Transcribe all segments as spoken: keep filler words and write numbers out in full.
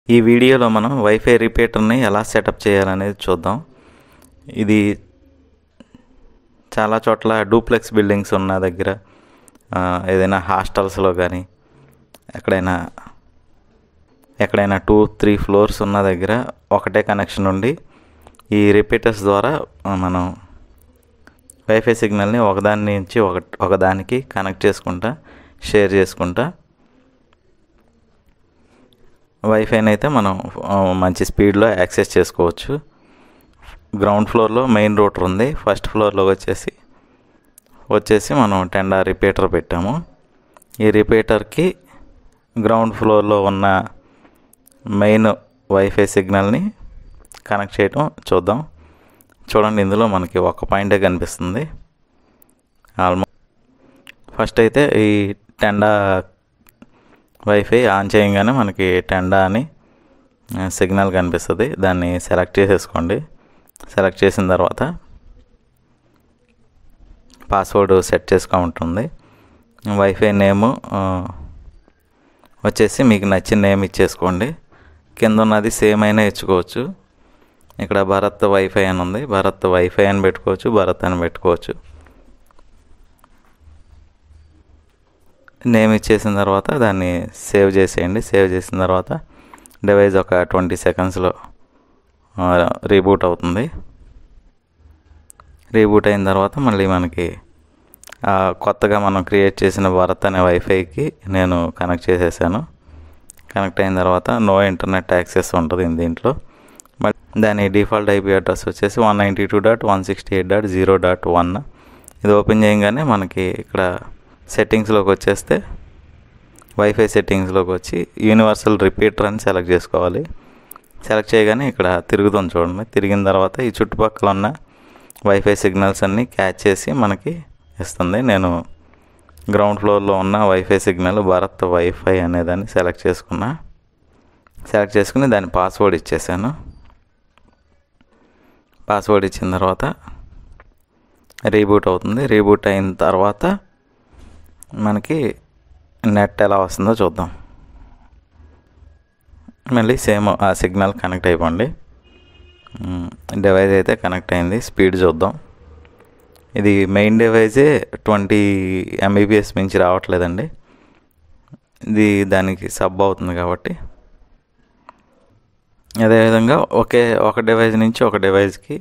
ఈ వీడియోలో మనం వైఫై రిపీటర్ని ఎలా సెటప్ చేయాలనేది చూద్దాం. ఇది చాలా చోట్ల డూప్లెక్స్ బిల్డింగ్స్ ఉన్న దగ్గర, ఏదైనా హాస్టల్స్లో కానీ ఎక్కడైనా ఎక్కడైనా టూ త్రీ ఫ్లోర్స్ ఉన్న దగ్గర ఒకటే కనెక్షన్ ఉండి ఈ రిపీటర్స్ ద్వారా మనం వైఫై సిగ్నల్ని ఒకదాని నుంచి ఒక ఒకదానికి కనెక్ట్ చేసుకుంటా షేర్ చేసుకుంటా వైఫైని అయితే మనం మంచి స్పీడ్లో యాక్సెస్ చేసుకోవచ్చు. గ్రౌండ్ ఫ్లోర్లో మెయిన్ రూటర్ ఉంది. ఫస్ట్ ఫ్లోర్లో వచ్చేసి వచ్చేసి మనం టెండా రిపీటర్ పెట్టాము. ఈ రిపీటర్కి గ్రౌండ్ ఫ్లోర్లో ఉన్న మెయిన్ వైఫై సిగ్నల్ని కనెక్ట్ చేయడం చూద్దాం. చూడండి, ఇందులో మనకి ఒక పాయింటే కనిపిస్తుంది. ఆల్మోస్ట్ ఫస్ట్ అయితే ఈ టెండా వైఫై ఆన్ చేయగానే మనకి టెండా అని సిగ్నల్ కనిపిస్తుంది. దాన్ని సెలెక్ట్ చేసేసుకోండి. సెలెక్ట్ చేసిన తర్వాత పాస్వర్డ్ సెట్ చేసుకోమంటుంది. వైఫై నేము వచ్చేసి మీకు నచ్చిన నేమ్ ఇచ్చేసుకోండి. కింద ఉన్నది సేమ్ అయినా ఇచ్చుకోవచ్చు. ఇక్కడ భరత్ వైఫై అని ఉంది. భరత్ వైఫై అని పెట్టుకోవచ్చు, భరత్ అని పెట్టుకోవచ్చు. నేమ్ ఇచ్చేసిన తర్వాత దాన్ని సేవ్ చేసేయండి. సేవ్ చేసిన తర్వాత డివైస్ ఒక ట్వంటీ సెకండ్స్లో రీబూట్ అవుతుంది. రీబూట్ అయిన తర్వాత మళ్ళీ మనకి కొత్తగా మనం క్రియేట్ చేసిన భరత్ అనే వైఫైకి నేను కనెక్ట్ చేసేసాను. కనెక్ట్ అయిన తర్వాత నో ఇంటర్నెట్ యాక్సెస్ ఉంటుంది దీంట్లో. మళ్ళీ దాని డిఫాల్ట్ ఐపీ అడ్రస్ వచ్చేసి one ninety two dot one sixty eight dot zero dot one. ఇది ఓపెన్ చేయగానే మనకి ఇక్కడ సెట్టింగ్స్లోకి వచ్చేస్తే వైఫై సెట్టింగ్స్లోకి వచ్చి యూనివర్సల్ రిపీటర్ అని సెలెక్ట్ చేసుకోవాలి. సెలెక్ట్ చేయగానే ఇక్కడ తిరుగుతుంది చూడండి. తిరిగిన తర్వాత ఈ చుట్టుపక్కల ఉన్న వైఫై సిగ్నల్స్ అన్నీ క్యాచ్ చేసి మనకి ఇస్తుంది. నేను గ్రౌండ్ ఫ్లోర్లో ఉన్న వైఫై సిగ్నల్ భారత్ వైఫై అనేదాన్ని సెలెక్ట్ చేసుకున్నా. సెలెక్ట్ చేసుకుని దాని పాస్వర్డ్ ఇచ్చేసాను. పాస్వర్డ్ ఇచ్చిన తర్వాత రీబూట్ అవుతుంది. రీబూట్ అయిన తర్వాత మనకి నెట్ ఎలా వస్తుందో చూద్దాం. మళ్ళీ సేమ్ ఆ సిగ్నల్ కనెక్ట్ అయిపోండి. డివైస్ అయితే కనెక్ట్ అయింది. స్పీడ్ చూద్దాం. ఇది మెయిన్ డివైజే ట్వంటీ ఎంబీపీఎస్ మించి రావట్లేదండి. ఇది దానికి సబ్ అవుతుంది కాబట్టి. అదేవిధంగా ఒకే ఒక డివైస్ నుంచి ఒక డివైస్కి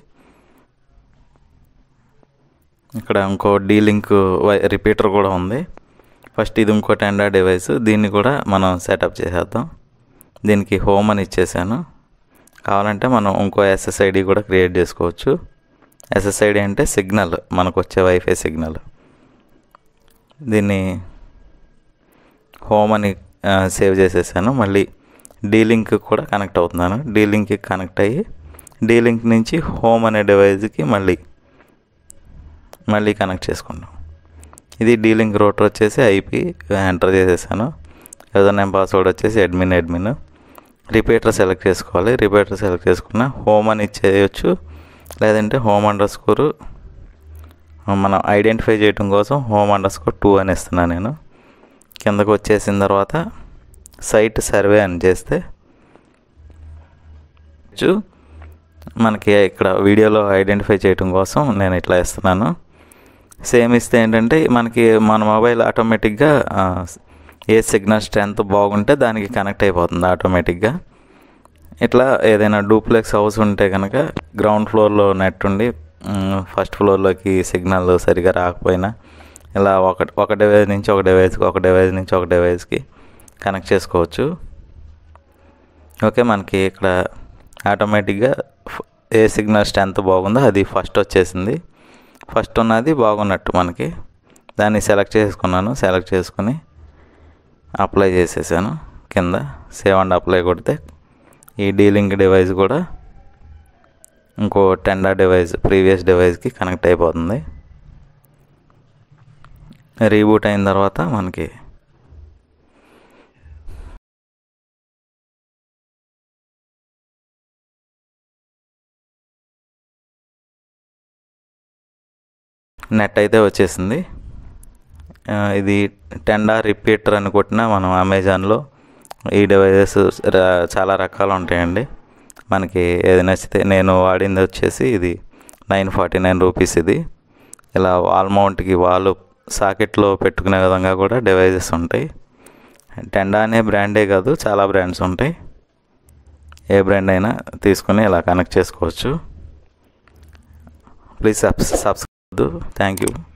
ఇక్కడ ఇంకో డీ లింక్ రిపీటర్ కూడా ఉంది. ఫస్ట్ ఇది ఇంకో టెండా డివైస్. దీన్ని కూడా మనం సెటప్ చేసేద్దాం. దీనికి హోమ్ అని ఇచ్చేసాను. కావాలంటే మనం ఇంకో ఎస్ఎస్ఐడి కూడా క్రియేట్ చేసుకోవచ్చు. ఎస్ఎస్ఐడి అంటే సిగ్నల్, మనకు వచ్చే వైఫై సిగ్నల్. దీన్ని హోమ్ అని సేవ్ చేసేసాను. మళ్ళీ డీ లింక్ కూడా కనెక్ట్ అవుతున్నాను. డీ లింక్కి కనెక్ట్ అయ్యి డీ లింక్ నుంచి హోమ్ అనే డివైస్కి మళ్ళీ మళ్ళీ కనెక్ట్ చేసుకున్నాం. ఇది డీ లింక్ రూటర్ వచ్చేసి ఐపీ ఎంటర్ చేసేసాను. యూజర్ నేమ్ పాస్వర్డ్ వచ్చేసి అడ్మిన్ అడ్మిన్. రిపీటర్ సెలెక్ట్ చేసుకోవాలి. రిపీటర్ సెలెక్ట్ చేసుకున్న హోమ్ అని ఇచ్చేయచ్చు, లేదంటే హోమ్ అండర్ స్కోర్ మనం ఐడెంటిఫై చేయడం కోసం హోమ్ అండర్ స్కోర్ టూ అని ఇస్తున్నాను నేను. కిందకు వచ్చేసిన తర్వాత సైట్ సర్వే అని చేస్తే మనకి ఇక్కడ వీడియోలో ఐడెంటిఫై చేయడం కోసం నేను ఇట్లా ఇస్తున్నాను. సేమ్ ఇస్తే ఏంటంటే మనకి మన మొబైల్ ఆటోమేటిక్గా ఏ సిగ్నల్ స్ట్రెంత్ బాగుంటే దానికి కనెక్ట్ అయిపోతుంది ఆటోమేటిక్గా. ఇట్లా ఏదైనా డూప్లెక్స్ హౌస్ ఉంటే కనుక గ్రౌండ్ ఫ్లోర్లో నెట్ ఉండి ఫస్ట్ ఫ్లోర్లోకి సిగ్నల్ సరిగా రాకపోయినా ఇలా ఒక ఒక డివైస్ నుంచి ఒక డివైస్కి ఒక డివైస్ నుంచి ఒక డివైస్కి కనెక్ట్ చేసుకోవచ్చు. ఓకే, మనకి ఇక్కడ ఆటోమేటిక్గా ఏ సిగ్నల్ స్ట్రెంత్ బాగుందో అది ఫస్ట్ వచ్చేసింది. ఫస్ట్ ఉన్నది బాగున్నట్టు మనకి. దాన్ని సెలెక్ట్ చేసుకున్నాను. సెలెక్ట్ చేసుకుని అప్లై చేసేసాను. కింద సేవ్ అండ్ అప్లై కొడితే ఈ డీ లింక్ డివైస్ కూడా ఇంకో టెండా డివైస్ ప్రీవియస్ డివైస్కి కనెక్ట్ అయిపోతుంది. రీబూట్ అయిన తర్వాత మనకి నెట్ అయితే వచ్చేసింది. ఇది టెండా రిపీటర్ అని కొట్టినా మనం అమెజాన్లో ఈ డివైజెస్ చాలా రకాలు ఉంటాయండి. మనకి ఏది నచ్చితే, నేను వాడింది వచ్చేసి ఇది నైన్ ఫార్టీ నైన్ రూపీస్. ఇది ఇలా వాల్ మౌంట్కి వాల్ సాకెట్లో పెట్టుకునే విధంగా కూడా డివైజెస్ ఉంటాయి. టెండా అనే బ్రాండే కాదు, చాలా బ్రాండ్స్ ఉంటాయి. ఏ బ్రాండ్ అయినా తీసుకుని ఇలా కనెక్ట్ చేసుకోవచ్చు. Please subscribe. Thank you.